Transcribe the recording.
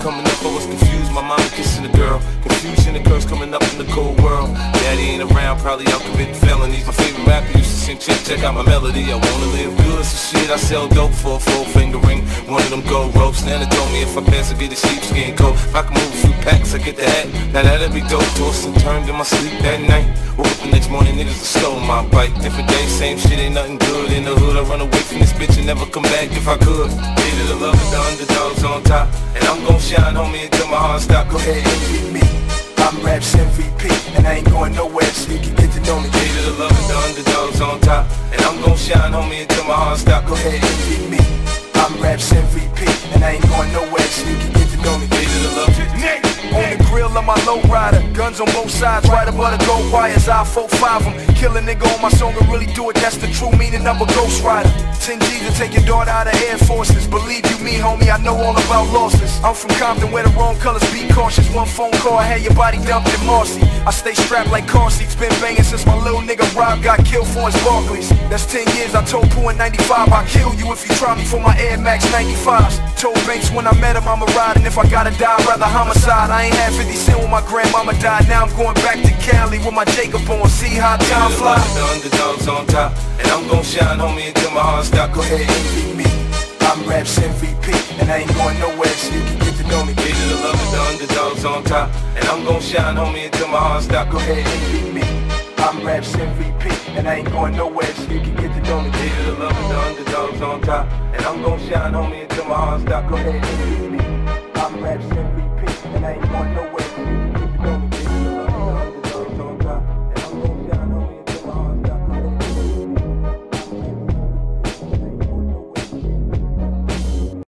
coming up, I was confused. My mama kissing a girl, confusion and curse coming up in the cold world. Daddy ain't around, probably out committing felonies. My favorite rapper used to sing, check out my melody. I wanna live good, so shit, I sell dope for a 4-finger ring. One of them gold ropes. Nana told me if I pass, I get a sheepskin coat. If I can move a few packs, I get the hat. Now that'd be dope. Tossed and turned in my sleep that night. Woke up the next morning, niggas have stole my bike. Different day, same shit, ain't nothing good in the hood. I run away from this bitch and never come back if I could. Hated the love of the underdogs on top, and I'm gon' shine, homie, until my heart stop. Go ahead and beat me. I'm Raps MVP, and I ain't going nowhere, so you can get to know me. Hated the love of the underdogs on top, and I'm gon' shine, homie, until my heart stop. Go ahead and beat me. I'm Raps MVP, and I ain't going nowhere, so you can get to know me. Hated the love. On the grill of my low rider, guns on both sides, right above the gold wires, I 4-5 them. Kill a nigga on my song and really do it, that's the true meaning of a ghost rider. 10 G's to take your daughter out of Air Forces. Believe you me, homie, I know all about losses. I'm from Compton where the wrong colors, be cautious. One phone call, I had your body dumped in Marcy. I stay strapped like car seats, been banging since my little nigga Rob got killed for his Barclays. That's 10 years, I told Pooh in 95, I'll kill you if you try me for my Air Max 95s. Told Banks when I met him I'ma ride, and if I gotta die, I'd rather homicide. I ain't had 50 cent when my grandmama died, now I'm going back to Cali with my Jacob on, see how time flies. The underdogs on top, and I'm gon' shine, homie, until my heart stop. Go ahead and beat me. I'm Raps MVP, and I ain't going nowhere, so you can get to know me. Hated the love of the underdogs on top, and I'm gon' shine, homie, until my heart stop. Go ahead and beat me. I'm Raps MVP, and I ain't going nowhere, so you can get to know me. Hated the love of the underdogs on top, and I'm gon' shine, homie, until my heart stop. Go ahead and